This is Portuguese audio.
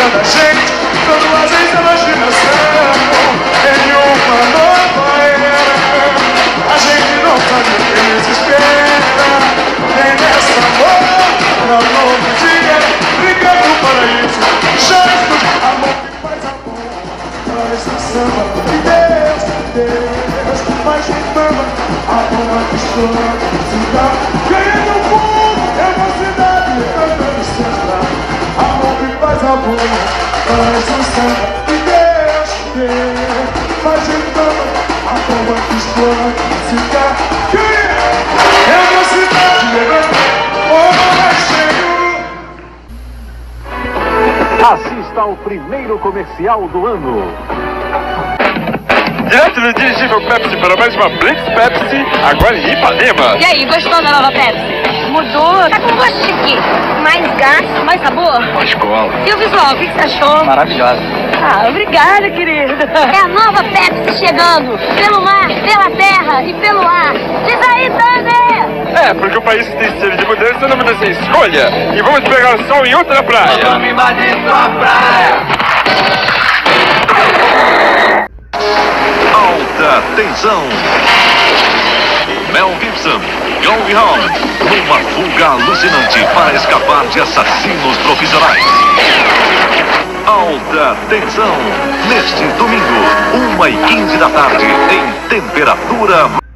vida da gente, dando asas à imaginação em uma nova era. A gente não sabe o que nos espera, nem nessa amor, pra um novo dia, brigando do paraíso, gesto de amor que faz amor, traz o samba, e Deus, Deus, faz de fama, a bomba que estoura, se dá, ganhando o mundo, é uma cidade, cantando samba, amor que faz amor, traz o samba, e Deus, Deus, faz de fama, a bomba que estoura, se dá, é uma cidade, Assista ao primeiro comercial do ano. Direto do dirigível Pepsi para mais uma Blitz Pepsi, agora em Ipanema. E aí, gostou da nova Pepsi? Mudou? Tá com gosto de quê? Mais gás, mais sabor? Mais cola. E o visual, o que você achou? Maravilhosa. Ah, obrigada, querido. É a nova Pepsi chegando, pelo mar, pela terra e pelo ar. Diz aí, Thunder! É, porque o país tem sede de mudança, não muda sem escolha. E vamos pegar o sol em outra praia. Vamos invadir sua praia! Alta tensão. Mel Gibson, Goldie Hawn, numa fuga alucinante para escapar de assassinos profissionais. Alta tensão, neste domingo, 1h15 da tarde, em temperatura